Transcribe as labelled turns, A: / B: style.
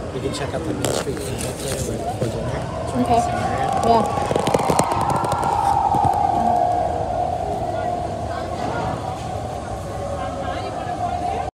A: We can check out the Main Street Inn up there with Virgin Park.
B: Okay. Yeah.